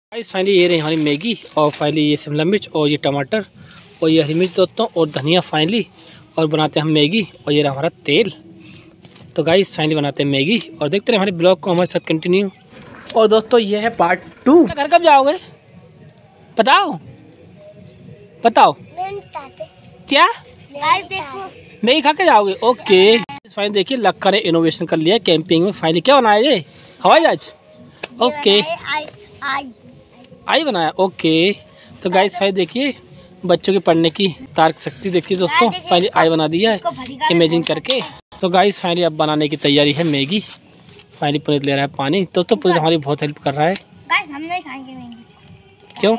Guys finally ये रही हमारी मैगी और फाइनली ये शिमला मिर्च और ये टमाटर और ये हरी मिर्च दोस्तों और धनिया फाइनली और बनाते हैं हम मैगी और ये रहा हमारा तेल। तो गाइस फाइनली बनाते हैं मैगी और देखते रहे हमारे ब्लॉग को हमारे साथ कंटिन्यू। और दोस्तों ये है पार्ट 2। घर कब जाओगे बताओ बताओ क्या मैगी खा के जाओगे? ओके फाइनली देखिए लक्का ने इनोवेशन कर लिया कैंपिंग में। फाइनली क्या बनाया ये हवाई जहाज? ओके आई बनाया। ओके तो गाइस फाइनली देखिए बच्चों के पढ़ने की तार्क शक्ति देखिए दोस्तों। फाइनली आई बना दिया है इमेजिन करके। तो गाइस फाइनली अब बनाने की तैयारी है मैगी। फाइनली पुनीत ले रहा है पानी। दोस्तों पुनीत हमारी बहुत हेल्प कर रहा है। गाइस हम नहीं खाएंगे मैगी। क्यों?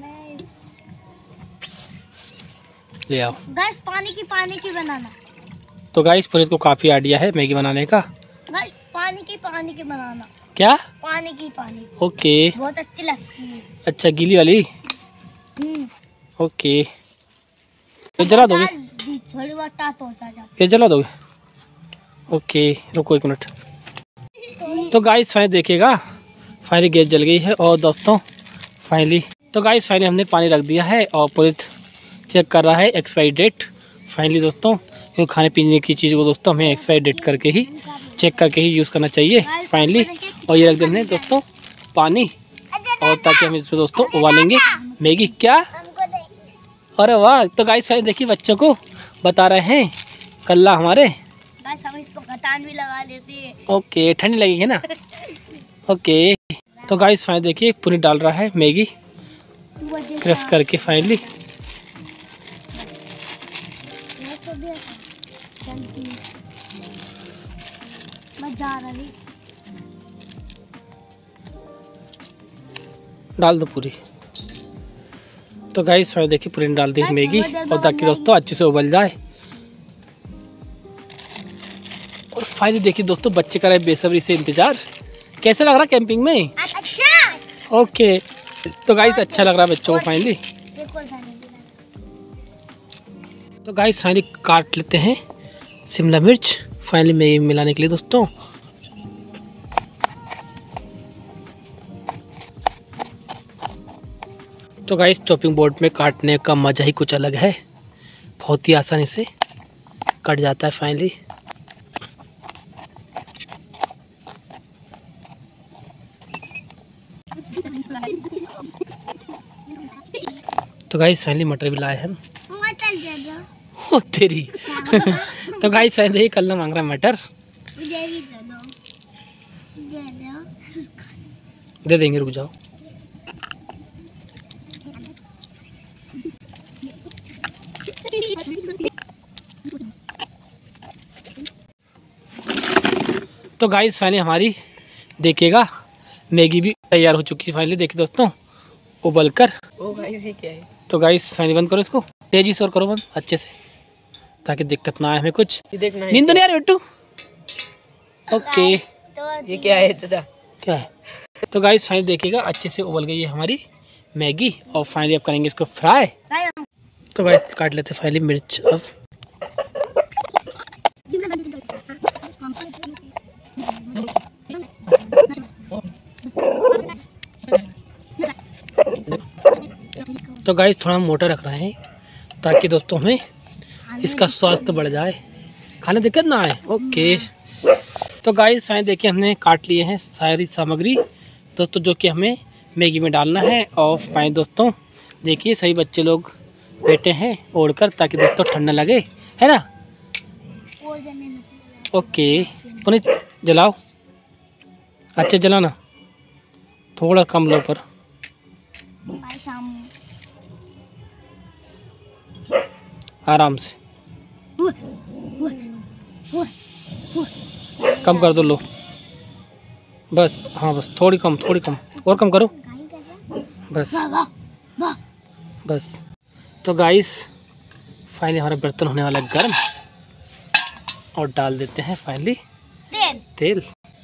ले आओ गाइस पानी की बनाना। तो गाइस पुनीत को काफ़ी आइडिया है मैगी बनाने का। गाइस पानी की बनाना। क्या? पानी। ओके बहुत अच्छी लगती है। अच्छा गीली वाली। ओके ये जला दोगे? थोड़ी बहुत टाट हो जाएगा। ये जला दोगे? ओके रुको एक मिनट। तो गाइस फाइनली देखिएगा फाइनली गैस जल गई है और दोस्तों फाइनली तो गाइस फाइनली हमने पानी रख दिया है और पुनीत चेक कर रहा है एक्सपायरी डेट। फाइनली दोस्तों क्योंकि खाने पीने की चीज़ को दोस्तों हमें एक्सपायरी डेट करके ही चेक करके ही यूज़ करना चाहिए फाइनली। और ये रख देते हैं दोस्तों पानी और ताकि हम इसमें दोस्तों उबालेंगे मैगी। क्या? अरे वाह। तो गाइस फाइनली देखिए बच्चों को बता रहे हैं कल्ला हमारे। गाइस हम इसको गतान भी लगा लेते हैं। ओके ठंडी लगेगी ना। ओके तो गाइस फाइनली देखिए पुनीत डाल रहा है मैगी क्रश करके फाइनली। डाल दो पूरी। तो गाइस फाइनली देखिए पुनीत डाल दी मैगी और ताकि दोस्तों अच्छे से उबल जाए। और फाइनली देखिए दोस्तों बच्चे कर रहे बेसब्री से इंतजार। कैसा लग रहा कैंपिंग में? अच्छा। ओके तो गाइस अच्छा लग रहा है बच्चों को फाइनली। तो गाइस फाइनली काट लेते हैं शिमला मिर्च फाइनली मैगी मिलाने के लिए दोस्तों। तो गाइस चॉपिंग बोर्ड में काटने का मज़ा ही कुछ अलग है। बहुत ही आसानी से कट जाता है फाइनली। तो गाइस फाइनली मटर भी लाए हम। ओ तेरी। तो गाइस फाइनली देखिए कल मांग रहा है मटर। दे देंगे रुक जाओ। तो गाइस फाइनली हमारी देखिएगा मैगी भी तैयार हो चुकी है फाइनली। देखिए दोस्तों उबल कर। ओ गाइस ये क्या है? तो गाइस फाइनली बंद करो इसको तेजी से और करो बंद अच्छे से ताकि दिक्कत ना आए हमें कुछ। ये देखना है नींद नहीं आ रही बिट्टू? ओके ये क्या है चाचा? क्या है? तो गाइस फाइनली देखिएगा अच्छे से उबल गई है हमारी मैगी और फाइनली अब करेंगे इसको फ्राई। तो गाइस काट लेते फाइनली मिर्च अब। तो गाइस थोड़ा मोटा रख रहे हैं ताकि दोस्तों हमें इसका स्वास्थ्य बढ़ जाए खाने दिक्कत ना आए। ओके तो गाइस फाइनली देखिए हमने काट लिए हैं सारी सामग्री दोस्तों जो कि हमें मैगी में डालना है। और फाइनली दोस्तों देखिए सही बच्चे लोग बैठे हैं ओढ़कर ताकि दोस्तों ठंड लगे है ना। ओके पुनीत जलाओ अच्छे जलाना थोड़ा कम लो पर। आराम से कम कर दो लो बस। हाँ बस थोड़ी कम और कम करो बस बस। तो गाइस फाइनली हमारा बर्तन होने वाला है गर्म और डाल देते हैं फाइनली तेल।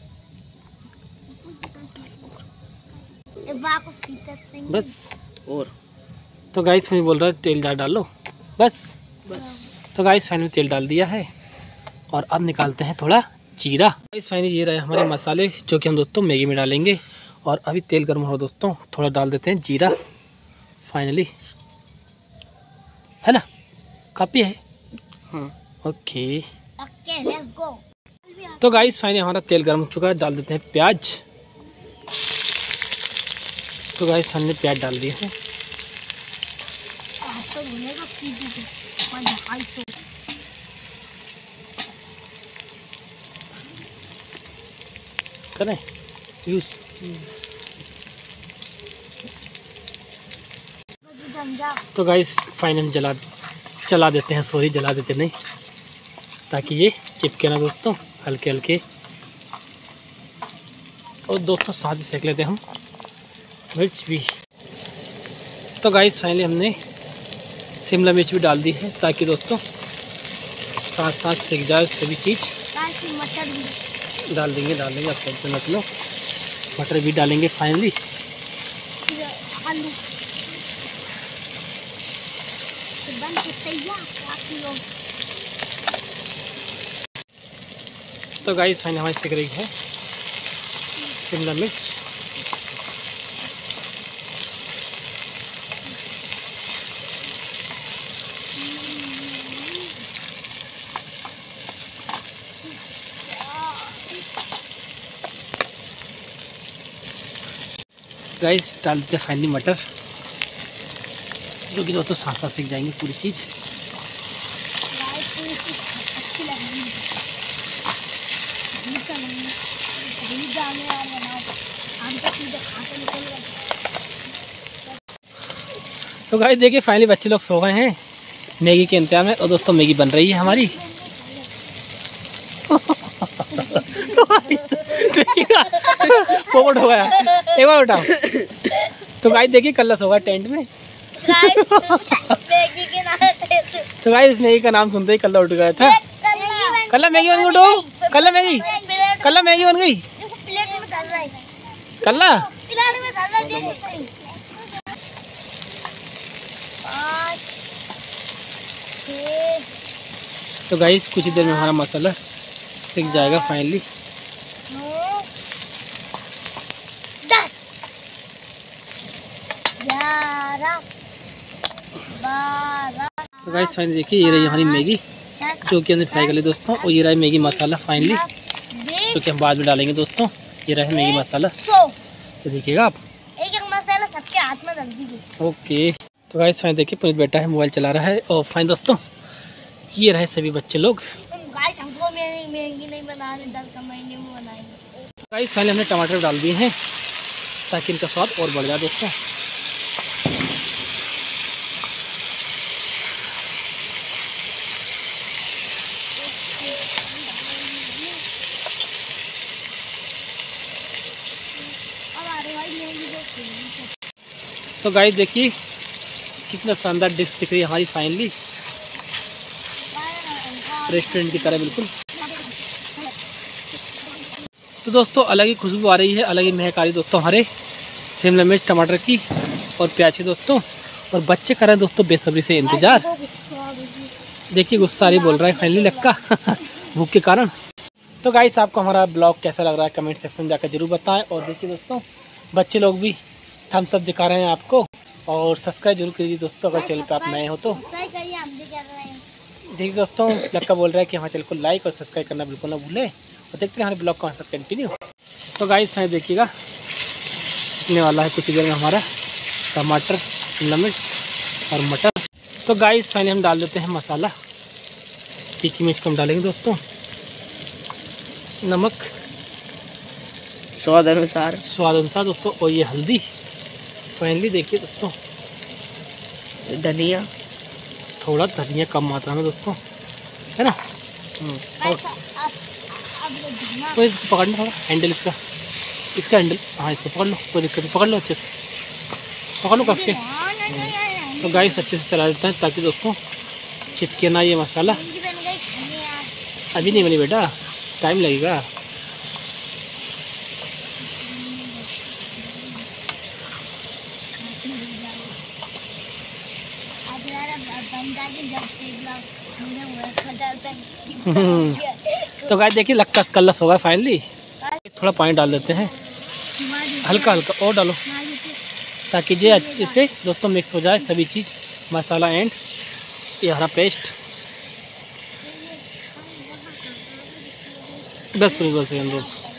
बस और तो गाइस फाइनली बोल रहा है तेल डालो बस। तो गाइस फाइनली तेल डाल दिया है और अब निकालते हैं थोड़ा जीरा। गाइस फाइनली ये रहे हमारे मसाले जो कि हम दोस्तों मैगी में डालेंगे और अभी तेल गर्म हो दोस्तों, थोड़ा डाल देते हैं जीरा फाइनली, है ना, काफ़ी है। Okay okay let's go. तो गाइस फाइनली हमारा तेल गर्म हो चुका है, डाल देते हैं प्याज। तो गाइस हमने प्याज डाल दिए हैं। तो भुनेगा करें यूज। तो गाइस फाइनल चला देते हैं, सॉरी जला देते नहीं, ताकि ये चिपके ना दोस्तों, हल्के हल्के। और दोस्तों साथ ही सेक लेते हैं हम मिर्च भी। तो गाइस फाइनली हमने शिमला मिर्च भी डाल दी है, ताकि दोस्तों साथ साथ सेक जाए सभी चीज़। मटर भी डाल देंगे आप टेंशन मत लो, मटर भी डालेंगे फाइनली। आलू बन के तैयार काफी लोग। तो गाइस फाइनली हमारी सेक रही है शिमला मिर्च। गाइस डाल देते हैं फाइनली मटर, जो कि दोस्तों साथ साथ सीख जाएंगे पूरी चीज़। अच्छी लग रही है। तो गाइस देखिए फाइनली बच्चे लोग सो गए हैं, मैगी के इंतजाम है। और दोस्तों मैगी बन रही है हमारी। पोपट हो गया, एक बार उठाओ। तो गाइस देखिए कल्ला सो गया टेंट में। मैगी के नाम तो गाइस इस मैगी का नाम सुनते ही कल्ला उठ गया था। कल्ला मैगी बन गई, उठो कल्ला मैगी बन गई। प्लेट में डाल रहा है, कल्ला प्लेट में डाल रहा है। तो गाइस कुछ ही देर में हमारा मसाला सीख जाएगा फाइनली। 10 11 12। तो गाइस फाइनली देखिए ये रही हमारी मैगी, जो कि हमने फ्राई कर ली दोस्तों। और ये रहा मैगी मसाला फाइनली, जो कि हम बाद में डालेंगे दोस्तों। ये रहा मैगी मसाला, तो देखिएगा आप। एक मसाला सबके हाथ में डाल दीजिए। ओके तो गाइस फाइनली देखिए पुनीत बेटा है, मोबाइल चला रहा है। और फाइन दोस्तों ये रहे सभी बच्चे लोग। गाइस हमको मैगी नहीं बनाने, 10 महीने में बनाएंगे। गाइस फाइनली हमने टमाटर डाल दिए हैं, ताकि इनका स्वाद और बढ़ जाए दोस्तों। तो गाइस देखिए कितना शानदार डिश दिख रही है हमारी फाइनली, रेस्टोरेंट की तरह बिल्कुल। तो दोस्तों अलग ही खुशबू आ रही है, अलग ही महक आ रही है दोस्तों हमारे शिमला मिर्च टमाटर की और प्याज की दोस्तों। और बच्चे कर रहे हैं दोस्तों बेसब्री से इंतजार। देखिए गुस्सा ही बोल रहा है फाइनली लक्का भूख के कारण। तो गाइस आपको हमारा ब्लॉग कैसा लग रहा है कमेंट सेक्शन में जाकर जरूर बताएं। और देखिए दोस्तों बच्चे लोग भी थम्स अप दिखा रहे हैं आपको। और सब्सक्राइब जरूर कीजिए दोस्तों, अगर चैनल पर आप नए हो तो। देखिए दोस्तों लक्का बोल रहा है कि हमारे चैनल को लाइक और सब्सक्राइब करना बिल्कुल ना भूलें। और देखते हैं हमारे ब्लॉग को हमारे साथ कंटिन्यू। तो गाइस यहाँ देखिएगा इतने वाला है कुछ देर में हमारा टमाटर, शिमला मिर्च और मटर। तो गाइस फाइनली हम डाल देते हैं मसाला, तीखी मिर्च कम डालेंगे दोस्तों, नमक स्वाद अनुसार दोस्तों। और ये हल्दी फाइनली देखिए दोस्तों, धनिया, थोड़ा धनिया कम मात्रा में दोस्तों, है ना। तो इसको पकड़ना थोड़ा हैंडल, इसका हैंडल, हाँ इसको पकड़ लो, कोई दिक्कत नहीं, पकड़ लो अच्छे से, पकड़ लो कब से। तो गाइस अच्छे से चला देते हैं ताकि दोस्तों चिपके ना ये मसाला। अभी नहीं बनी बेटा, टाइम लगेगा। तो गाइस देखिए लगता कल्लस होगा फाइनली। थोड़ा पानी डाल देते हैं हल्का हल्का और डालो ताकि ये अच्छे से दोस्तों मिक्स हो जाए सभी चीज़, मसाला एंड ये हरा पेस्ट। 10 सेकंड।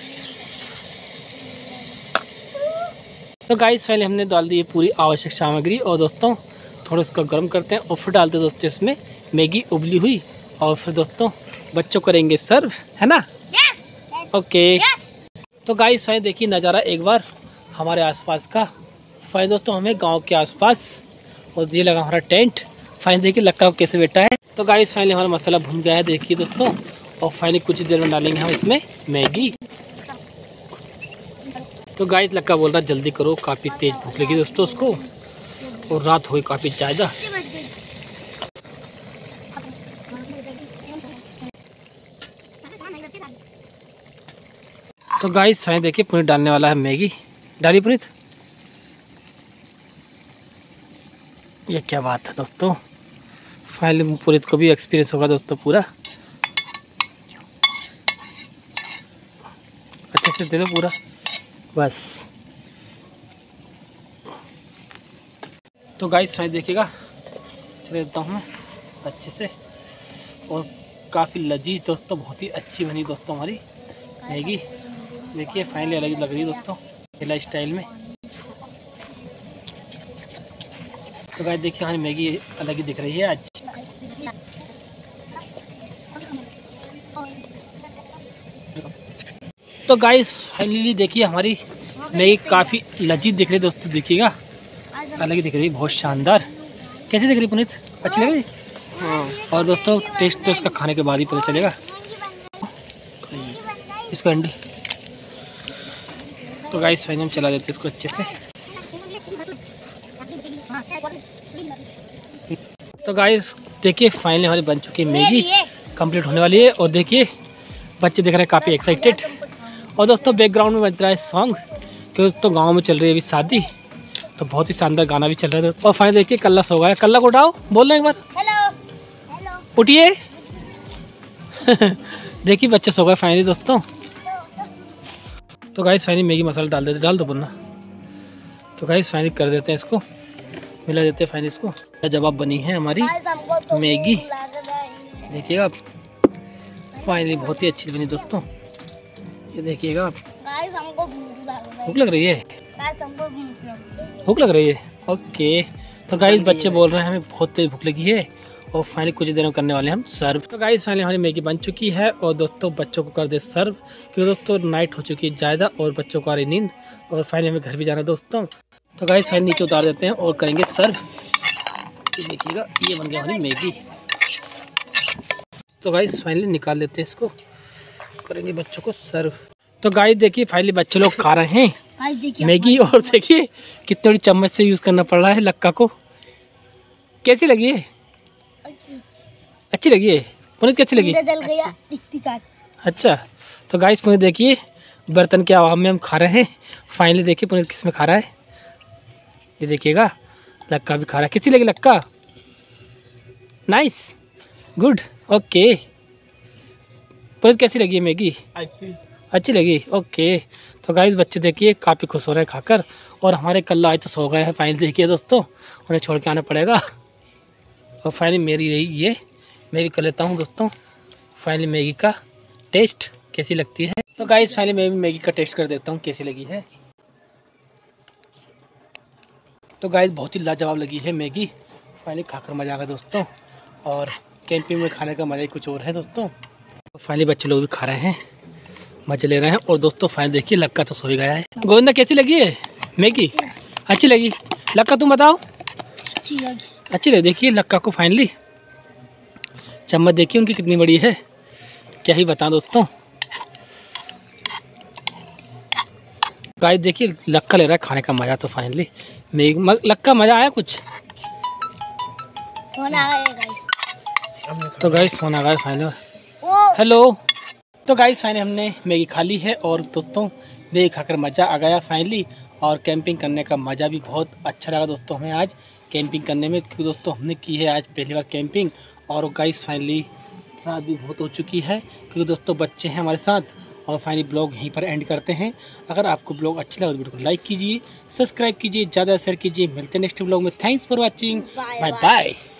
तो गाइस पहले हमने डाल दी पूरी आवश्यक सामग्री और दोस्तों थोड़ा उसको गर्म करते हैं और फिर डालते हैं दोस्तों इसमें मैगी उबली हुई और फिर दोस्तों बच्चों करेंगे सर्व, है ना? ओके। तो गाइस फाइन देखिए नज़ारा एक बार हमारे आसपास का। फाइन दोस्तों हमें गांव के आसपास और ये लगा हमारा टेंट। फाइन देखिए लक्का कैसे बैठा है। तो गाइस फाइनली हमारा मसाला भुन गया है देखिए दोस्तों, और फाइनली कुछ देर में डालेंगे हम इसमें मैगी। तो गाइस लक्का बोल रहा है जल्दी करो, काफ़ी तेज़ भूख लगी दोस्तों उसको और रात हुई काफ़ी ज़्यादा। तो गाइस फाइन देखिए पुनीत डालने वाला है मैगी। डालिए पुनीत। ये क्या बात है दोस्तों, फाइनली पुनीत को भी एक्सपीरियंस होगा दोस्तों पूरा। अच्छे से दे दो पूरा बस। तो गाइस फाइन देखिएगा चले देता हूँ मैं अच्छे से, और काफ़ी लजीज दोस्तों, बहुत ही अच्छी बनी दोस्तों हमारी मैगी। देखिए फाइनली अलग लग रही है दोस्तों केला स्टाइल में। तो गाइस देखिए हमारी मैगी अलग ही दिख रही है आज। तो गाइस फाइनली देखिए हमारी मैगी काफ़ी लजीज दिख रही है दोस्तों, देखिएगा अलग ही दिख रही है, बहुत शानदार। कैसी दिख रही पुनीत, अच्छी लग रही? और दोस्तों टेस्ट तो उसका खाने के बाद ही पता चलेगा। इसको अंडी। तो गाइस फाइनली हम चला देते हैं इसको अच्छे से। तो गाइस देखिए फाइनली हमारी बन चुकी है मैगी, कंप्लीट होने वाली है। और देखिए बच्चे देख रहे हैं काफ़ी एक्साइटेड। और दोस्तों बैकग्राउंड में बज रहा है सॉन्ग, क्योंकि दोस्तों गांव में चल रही है अभी शादी, तो बहुत ही शानदार गाना भी चल रहा है दोस्तों। और फाइनली देखिए कल्ला सो गया है। कल्ला को उठाओ, बोल रहे एक बार हेलो उठिए। देखिए बच्चे सो गए फाइनली दोस्तों। तो गाइस फाइनली मैगी मसाला डाल दो बुन्ना। तो गाइस फाइनली कर देते हैं इसको, मिला देते हैं फाइनली इसको। जवाब बनी है हमारी मैगी, देखिएगा फाइनली बहुत ही अच्छी बनी दोस्तों। ये देखिएगा भूख लग रही है, भूख लग रही है। ओके। तो गाइस बच्चे बोल रहे हैं हमें बहुत तेज भूख लगी है और फाइनली कुछ देर में करने वाले हम सर्व। तो गाइस फाइनली हमारी मैगी बन चुकी है और दोस्तों बच्चों को कर दे सर्व, क्योंकि दोस्तों नाइट हो चुकी है ज़्यादा और बच्चों को आ रही नींद और फाइनली हमें घर भी जाना है दोस्तों। तो गाइस फाइनली नीचे उतार देते हैं और करेंगे सर्व। ये देखिएगा ये बन गया हमारी मैगी। तो गाइस फाइनली निकाल लेते हैं इसको, करेंगे बच्चों को सर्व। तो गाइस देखिए फाइनली बच्चे लोग खा रहे हैं मैगी, और देखिए कितनी बड़ी चम्मच से यूज़ करना पड़ रहा है लक्का को। कैसी लगी है? अच्छी लगी है पुनीत, कैसी लगी? जल गया। अच्छा। तो गाइस पुनीत देखिए बर्तन के आवाम में हम खा रहे हैं। फाइनली देखिए पुनीत किस में खा रहा है, ये देखिएगा लक्का भी खा रहा है। कैसी लगी लक्का? Nice, good, okay. पुनीत कैसी लगी है मैगी? अच्छी लगी, ओके। तो गाइस बच्चे देखिए काफ़ी खुश हो रहे हैं खाकर, और हमारे कल्ला आज तो सो गए हैं फाइनली देखिए दोस्तों, उन्हें छोड़ के आना पड़ेगा। और फाइनली मेरी रही ये, मैं भी कर लेता हूँ दोस्तों फाइनली मैगी का टेस्ट कैसी लगती है। तो गाइस फाइनली मैं भी मैगी का टेस्ट कर देता हूँ कैसी लगी है। तो गाइस बहुत ही लाजवाब लगी है मैगी, फाइनली खाकर मज़ा आ गया दोस्तों, और कैंपिंग में खाने का मज़ा ही कुछ और है दोस्तों। तो फाइनली बच्चे लोग भी खा रहे हैं, मज़े ले रहे हैं। और दोस्तों फाइनली देखिए लक्का तो सो ही गया है। गोविंदा कैसी लगी है मैगी? अच्छी लगी। लक्का तुम बताओ? अच्छी लगी। देखिए लक्का को फाइनली चम्मच देखिए उनकी कितनी बड़ी है, क्या ही बताएं दोस्तों। गाइस देखिए लक्का ले रहा है खाने का मज़ा। तो फाइनली लक्का मज़ा आया कुछ? तो गाइस फोन आ गया फाइनली। हेलो। तो गाइस फाइनली हमने मैगी खा ली है और दोस्तों मैगी खाकर मज़ा आ गया फाइनली, और कैंपिंग करने का मज़ा भी बहुत अच्छा लगा दोस्तों हमें आज कैंपिंग करने में, क्योंकि दोस्तों हमने की है आज पहली बार कैंपिंग। और गाइस फाइनली रात भी बहुत हो चुकी है, क्योंकि दोस्तों बच्चे हैं हमारे साथ और फाइनली ब्लॉग यहीं पर एंड करते हैं। अगर आपको ब्लॉग अच्छा लगा तो वीडियो को लाइक कीजिए, सब्सक्राइब कीजिए, ज़्यादा शेयर कीजिए। मिलते हैं नेक्स्ट ब्लॉग में। Thanks for watching, bye bye.